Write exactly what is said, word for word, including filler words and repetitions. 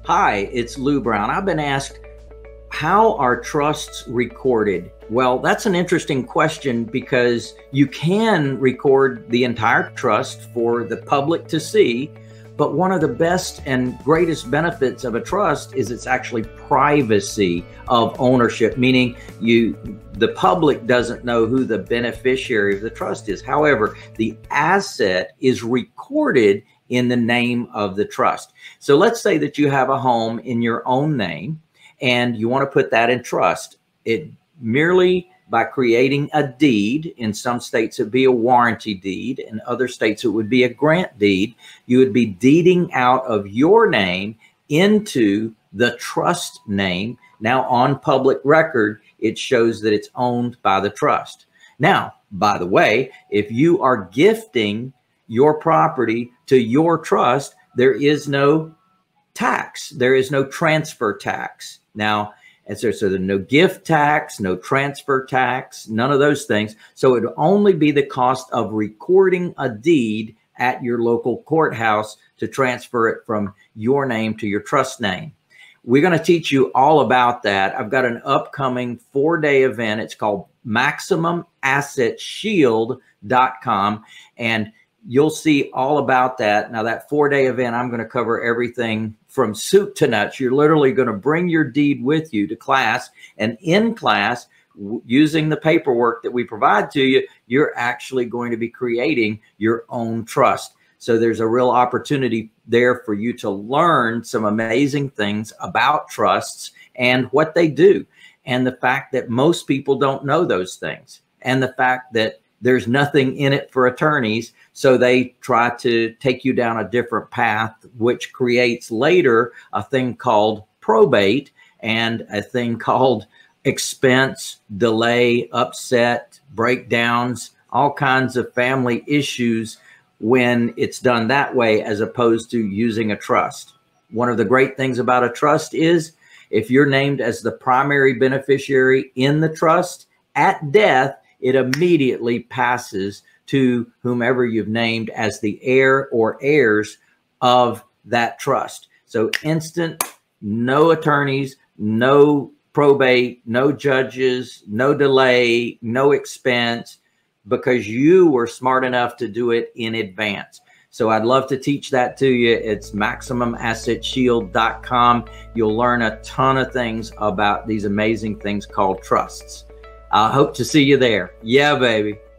Hi, it's Lou Brown. I've been asked, how are trusts recorded? Well, that's an interesting question because you can record the entire trust for the public to see, but one of the best and greatest benefits of a trust is it's actually privacy of ownership, meaning you, the public doesn't know who the beneficiary of the trust is. However, the asset is recorded in the name of the trust. So let's say that you have a home in your own name and you want to put that in trust. It merely by creating a deed, in some states it'd be a warranty deed, in other states it would be a grant deed, you would be deeding out of your name into the trust name. Now on public record, it shows that it's owned by the trust. Now, by the way, if you are gifting your property to your trust, there is no tax. There is no transfer tax. Now, and so, so there's no gift tax, no transfer tax, none of those things. So it would only be the cost of recording a deed at your local courthouse to transfer it from your name to your trust name. We're going to teach you all about that. I've got an upcoming four-day event. It's called maximum asset shield dot com, and you'll see all about that. Now, that four-day event, I'm going to cover everything from soup to nuts. You're literally going to bring your deed with you to class, and in class, using the paperwork that we provide to you, you're actually going to be creating your own trust. So there's a real opportunity there for you to learn some amazing things about trusts and what they do, and the fact that most people don't know those things, and the fact that there's nothing in it for attorneys, so they try to take you down a different path, which creates later a thing called probate and a thing called expense, delay, upset, breakdowns, all kinds of family issues when it's done that way as opposed to using a trust. One of the great things about a trust is if you're named as the primary beneficiary in the trust, at death, it immediately passes to whomever you've named as the heir or heirs of that trust. So instant, no attorneys, no probate, no judges, no delay, no expense, because you were smart enough to do it in advance. So I'd love to teach that to you. It's maximum asset shield dot com. You'll learn a ton of things about these amazing things called trusts. I hope to see you there. Yeah, baby.